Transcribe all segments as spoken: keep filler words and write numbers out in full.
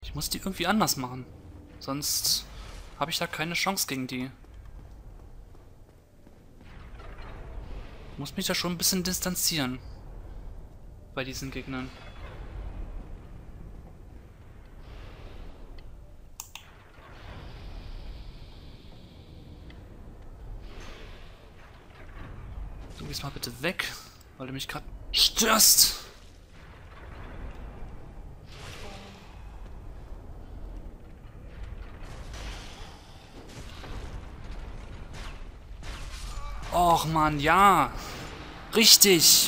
Ich muss die irgendwie anders machen. Sonst habe ich da keine Chance gegen die. Ich muss mich da schon ein bisschen distanzieren. Bei diesen Gegnern. Du gehst mal bitte weg, weil du mich gerade störst. Och man, ja. Richtig.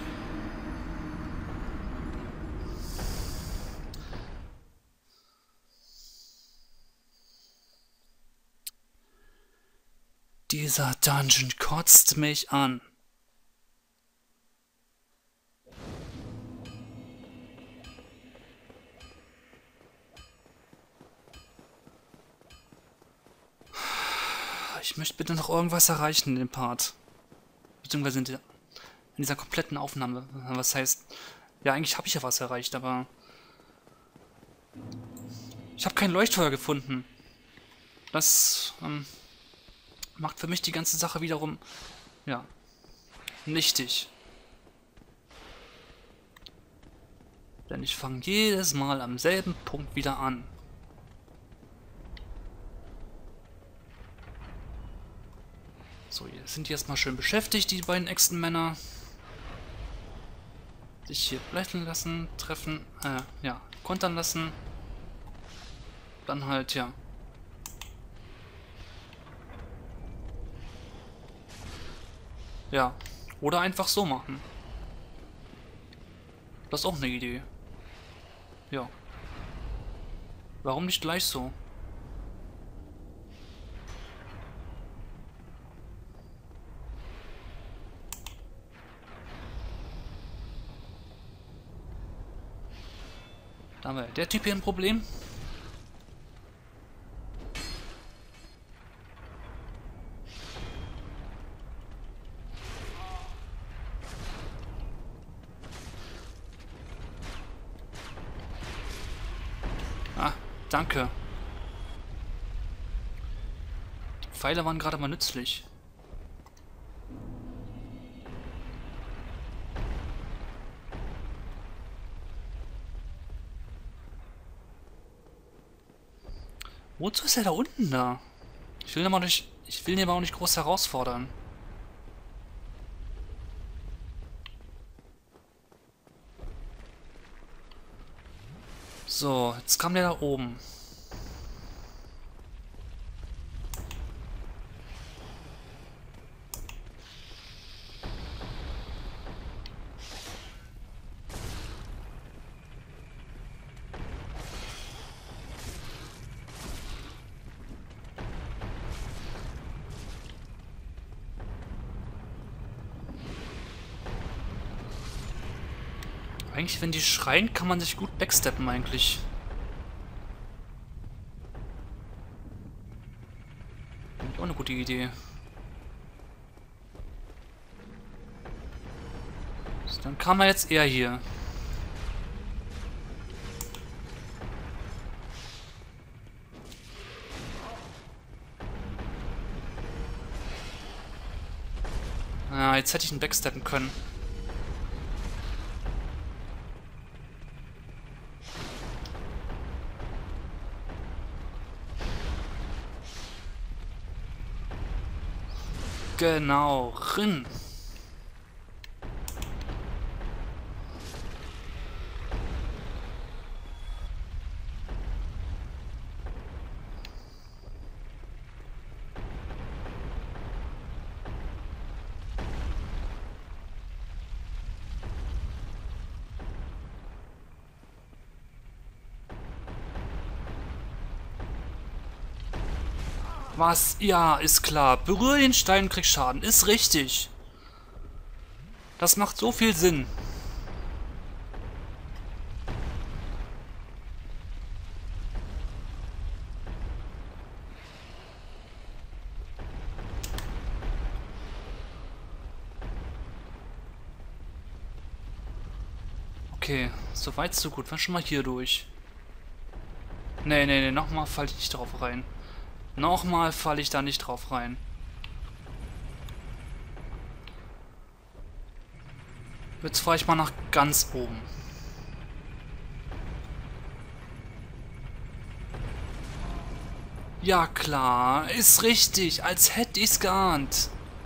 Dieser Dungeon kotzt mich an. Ich möchte bitte noch irgendwas erreichen in dem Part. Beziehungsweise in, der, in dieser kompletten Aufnahme. Was heißt... Ja, eigentlich habe ich ja was erreicht, aber... Ich habe kein Leuchtfeuer gefunden. Das ähm, macht für mich die ganze Sache wiederum... Ja. Nichtig. Denn ich fange jedes Mal am selben Punkt wieder an. So, hier sind die erstmal schön beschäftigt, die beiden Echsenmänner. Sich hier bleichen lassen, treffen, äh, ja, kontern lassen. Dann halt, ja. Ja, oder einfach so machen. Das ist auch eine Idee. Ja. Warum nicht gleich so? Da haben wir der Typ hier ein Problem. Ah, danke. Die Pfeile waren gerade mal nützlich. Wozu ist er da unten da? Ich will ihn aber nicht, ich will ihn aber auch nicht groß herausfordern. So, jetzt kam der da oben. Eigentlich, wenn die schreien, kann man sich gut backsteppen eigentlich. Eigentlich auch eine gute Idee. So, dann kam er jetzt eher hier. Ah, jetzt hätte ich ihn backsteppen können. Genau, rin. Was? Ja, ist klar. Berühre den Stein und krieg Schaden. Ist richtig. Das macht so viel Sinn. Okay, so weit so gut. Wir schon mal hier durch. Nee, nee, nee, nochmal falle ich nicht drauf rein. Nochmal falle ich da nicht drauf rein. Jetzt fahre ich mal nach ganz oben. Ja klar, ist richtig, als hätte ich's geahnt.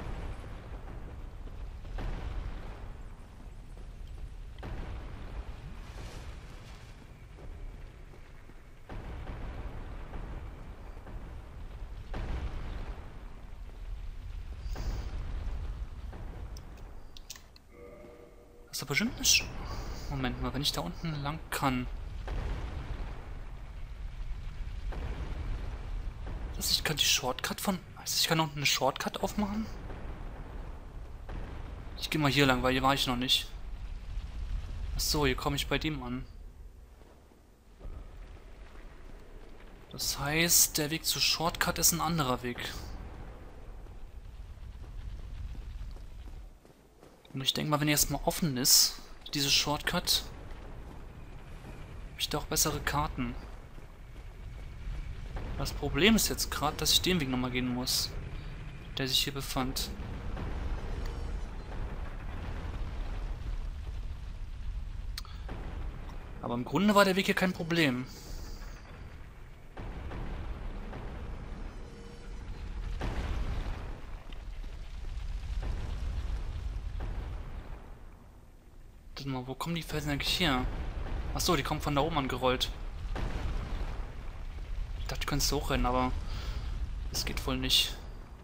Das ist aber bestimmt nicht... Moment mal, wenn ich da unten lang kann. Das ich kann die Shortcut von... Also ich kann unten eine Shortcut aufmachen? Ich gehe mal hier lang, weil hier war ich noch nicht. Achso, hier komme ich bei dem an. Das heißt, der Weg zur Shortcut ist ein anderer Weg. Und ich denke mal, wenn er erstmal offen ist, diese Shortcut, habe ich da auch bessere Karten. Das Problem ist jetzt gerade, dass ich den Weg nochmal gehen muss, der sich hier befand. Aber im Grunde war der Weg hier kein Problem. Warte mal, wo kommen die Felsen eigentlich her? Achso, die kommen von da oben angerollt. Ich dachte, du könntest hochrennen, aber das geht wohl nicht.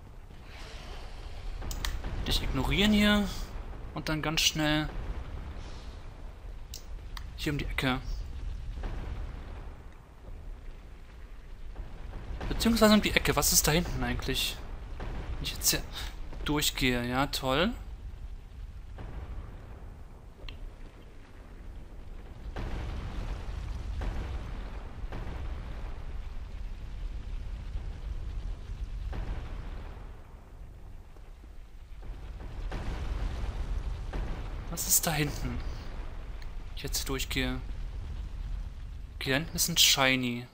Dich ignorieren hier und dann ganz schnell hier um die Ecke. Beziehungsweise um die Ecke. Was ist da hinten eigentlich? Wenn ich jetzt hier durchgehe, ja, toll. Was ist da hinten? Ich jetzt hier durchgehe. Okay, da hinten ist ein Shiny.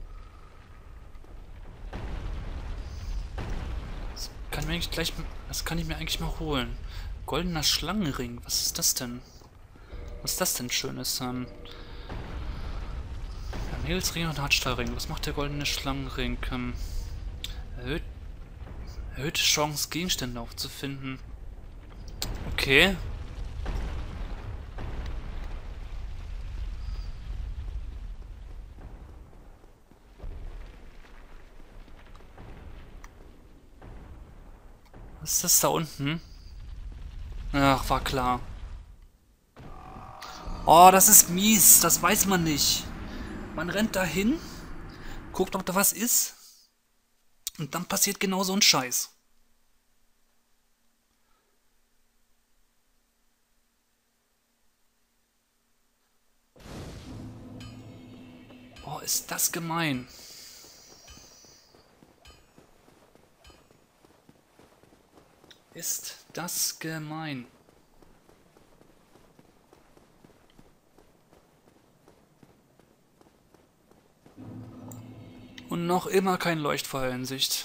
Das kann, mir eigentlich gleich, das kann ich mir eigentlich mal holen. Goldener Schlangenring. Was ist das denn? Was ist das denn Schönes? Ähm, ja, Nägelsring und Hartstahlring. Was macht der goldene Schlangenring? Ähm, erhöht, erhöhte Chance, Gegenstände aufzufinden. Okay. Was ist das da unten? Ach, war klar. Oh, das ist mies. Das weiß man nicht. Man rennt dahin, guckt, ob da was ist. Und dann passiert genau so ein Scheiß. Oh, ist das gemein. Ist das gemein. Und noch immer kein Leuchtfeuer in Sicht.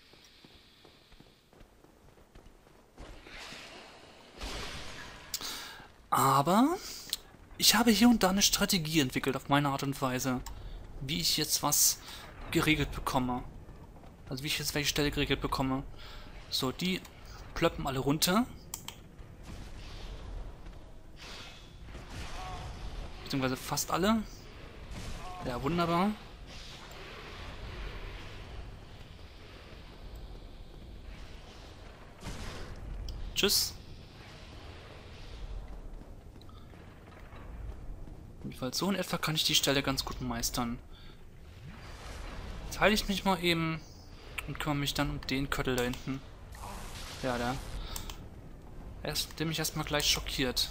Aber ich habe hier und da eine Strategie entwickelt auf meine Art und Weise, wie ich jetzt was geregelt bekomme. Also wie ich jetzt welche Stelle geregelt bekomme. So, die plöppen alle runter. Beziehungsweise fast alle. Ja, wunderbar. Tschüss. Jedenfalls so in etwa kann ich die Stelle ganz gut meistern. Jetzt heile ich mich mal eben und kümmere mich dann um den Köttel da hinten. Ja, der. Erst, der mich erstmal gleich schockiert.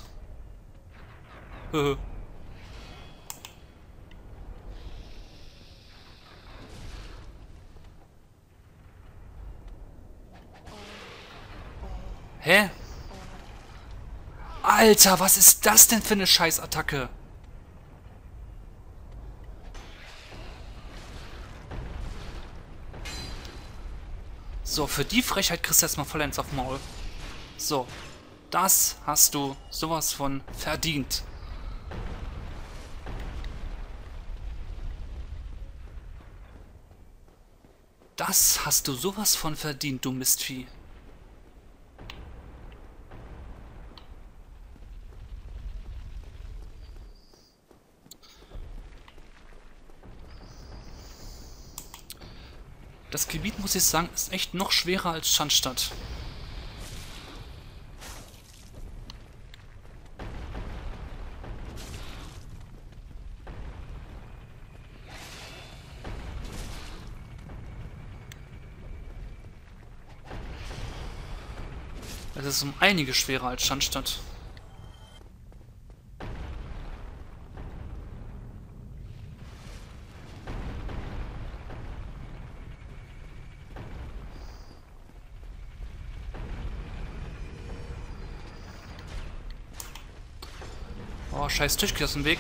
Hä? Alter, was ist das denn für eine Scheißattacke? So, für die Frechheit kriegst du jetzt mal vollends auf Maul. So, das hast du sowas von verdient. Das hast du sowas von verdient, du Mistvieh. Das Gebiet, muss ich sagen, ist echt noch schwerer als Schandstadt. Es ist um einige schwerer als Schandstadt. Oh, scheiß Tisch geht aus dem Weg.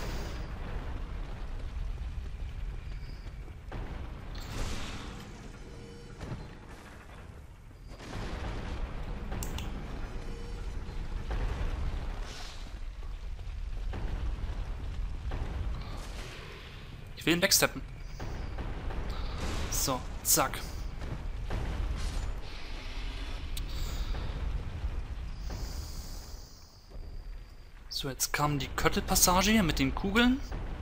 Ich will ihn wegsteppen. So, zack. So, jetzt kam die Köttelpassage hier mit den Kugeln.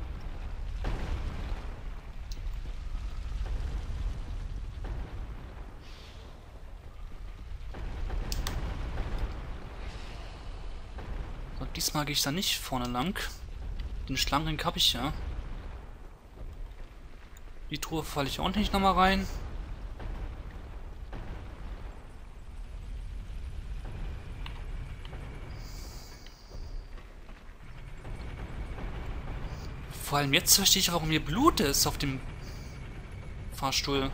So, diesmal gehe ich da nicht vorne lang. Den Schlangenring habe ich ja. Die Truhe falle ich auch nicht nochmal rein. Vor allem jetzt verstehe ich, warum hier Blut ist auf dem Fahrstuhl.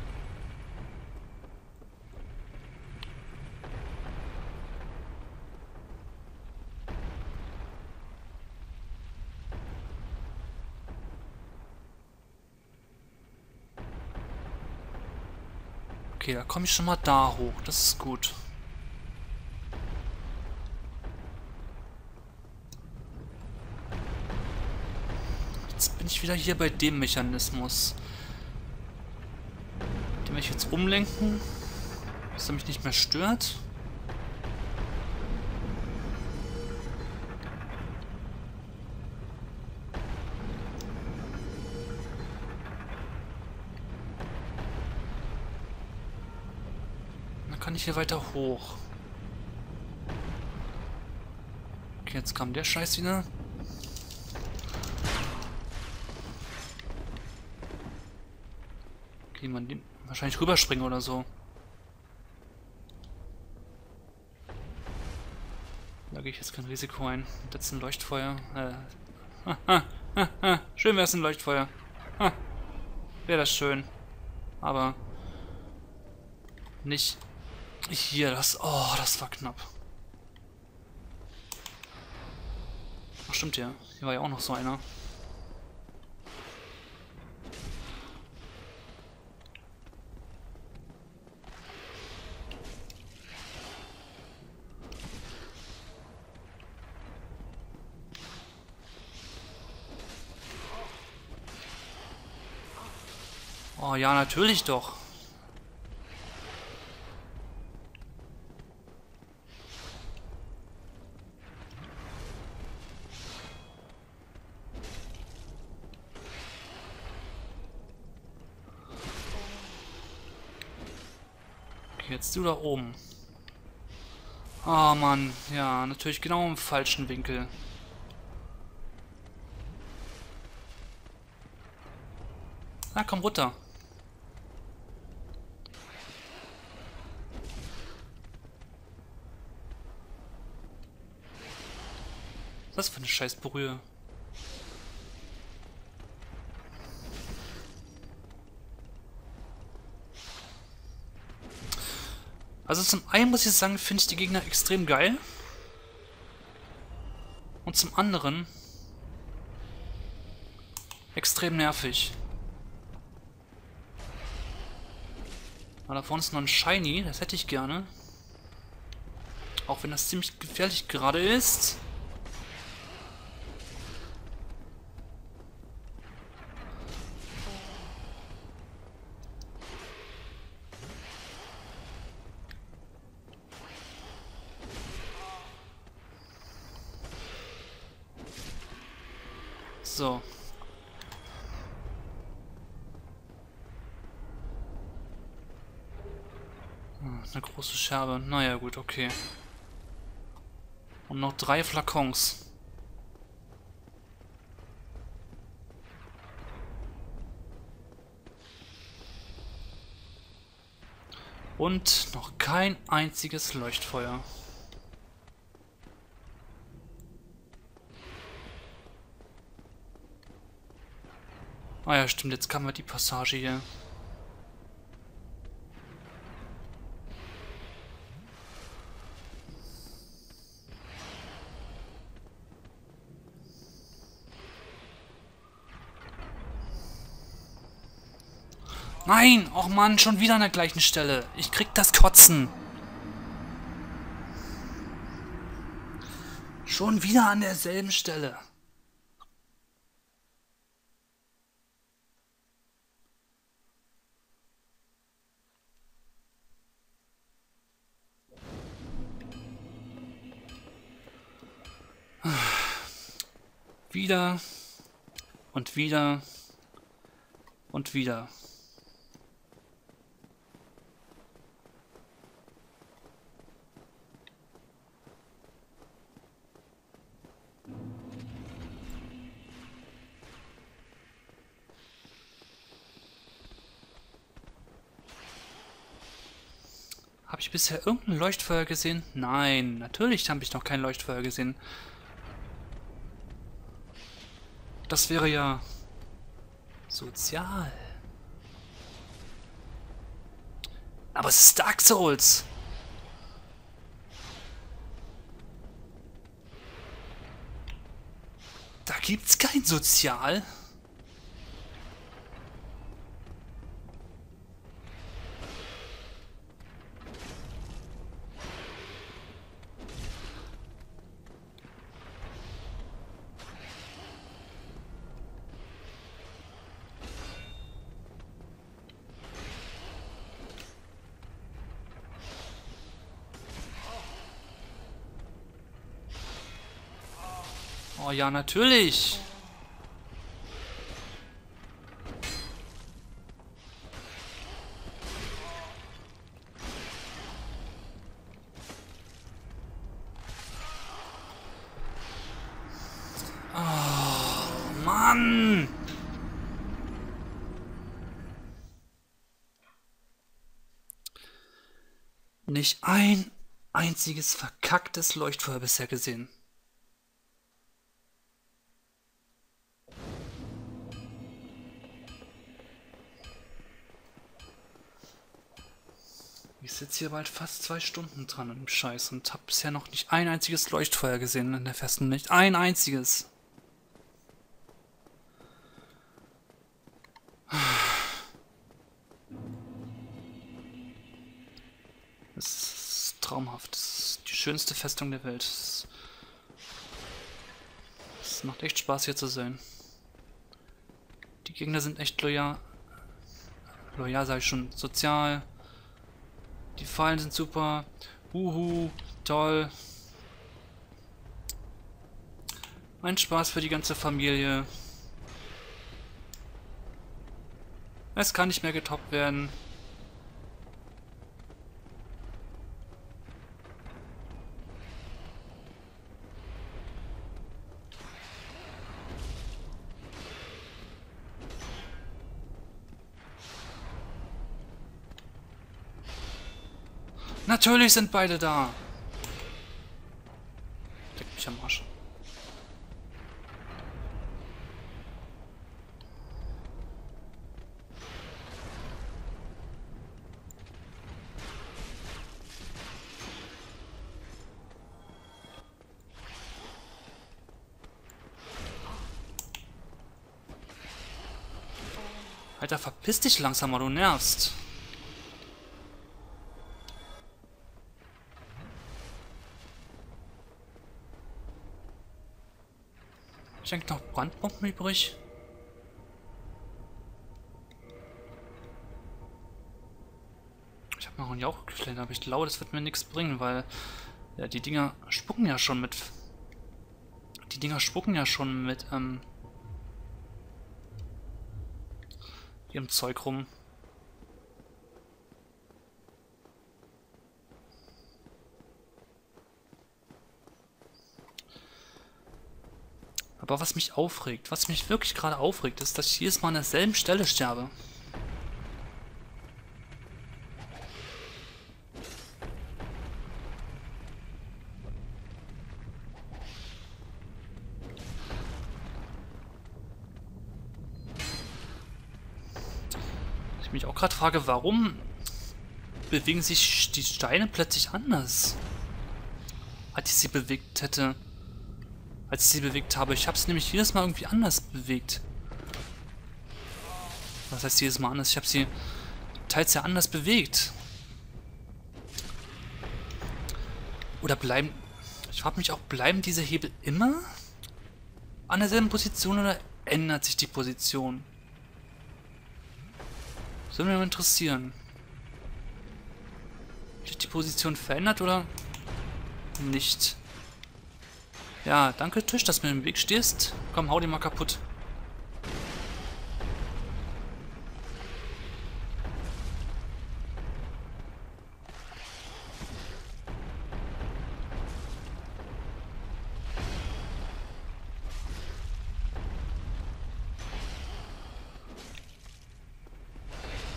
Okay, da komme ich schon mal da hoch. Das ist gut. Jetzt bin ich wieder hier bei dem Mechanismus. Den werde ich jetzt umlenken, dass er mich nicht mehr stört. Dann kann ich hier weiter hoch. Okay, jetzt kam der Scheiß wieder. Okay, man den wahrscheinlich rüberspringen oder so. Da gehe ich jetzt kein Risiko ein. Das ist ein Leuchtfeuer. Äh. Ha, ha, ha, ha. Schön wäre es ein Leuchtfeuer. Ha. Wäre das schön. Aber nicht hier. Das. Oh, das war knapp. Ach, stimmt ja. Hier war ja auch noch so einer. Oh ja, natürlich doch. Okay, jetzt du da oben. Oh Mann, ja, natürlich genau im falschen Winkel. Na, komm runter. Was für eine scheiß Brühe. Also zum einen muss ich sagen, finde ich die Gegner extrem geil. Und zum anderen extrem nervig. Ah, da vorne ist noch ein Shiny, das hätte ich gerne. Auch wenn das ziemlich gefährlich gerade ist. So. Eine große Scherbe. Naja, gut, okay. Und noch drei Flakons. Und noch kein einziges Leuchtfeuer. Ah ja, stimmt, jetzt kann man die Passage hier. Nein! Och Mann, schon wieder an der gleichen Stelle. Ich krieg das Kotzen. Schon wieder an derselben Stelle. Wieder und wieder und wieder. Habe ich bisher irgendein Leuchtfeuer gesehen? Nein, natürlich habe ich noch kein Leuchtfeuer gesehen. Das wäre ja sozial. Aber es ist Dark Souls. Da gibt's kein Sozial. Oh ja, natürlich. Oh, Mann. Nicht ein einziges verkacktes Leuchtfeuer bisher gesehen. Ich sitze hier bald fast zwei Stunden dran an dem Scheiß und habe bisher noch nicht ein einziges Leuchtfeuer gesehen in der Festung. Nicht ein einziges. Das ist traumhaft. Das ist die schönste Festung der Welt. Es macht echt Spaß hier zu sein. Die Gegner sind echt loyal. Loyal sage ich schon. Sozial. Die Fallen sind super. Huhu, toll. Ein Spaß für die ganze Familie. Es kann nicht mehr getoppt werden. Natürlich sind beide da. Leck mich am Arsch. Alter, verpiss dich langsam mal, du nervst. ich eigentlich noch Brandbomben übrig? Ich habe noch einen Jauchkländer, aber ich glaube, das wird mir nichts bringen, weil ja, die Dinger spucken ja schon mit. Die Dinger spucken ja schon mit ähm, ihrem Zeug rum. Aber was mich aufregt, was mich wirklich gerade aufregt, ist, dass ich jedes Mal an derselben Stelle sterbe. Ich mich auch gerade frage, warum bewegen sich die Steine plötzlich anders, als ich sie bewegt hätte. Als ich sie bewegt habe. Ich habe es nämlich jedes Mal irgendwie anders bewegt. Was heißt jedes Mal anders? Ich habe sie teils ja anders bewegt. Oder bleiben... Ich frage mich auch, bleiben diese Hebel immer an derselben Position oder ändert sich die Position? Das würde mich mal interessieren. Hat sich die Position verändert oder nicht? Ja, danke Tisch, dass du mir im Weg stehst. Komm, hau den mal kaputt.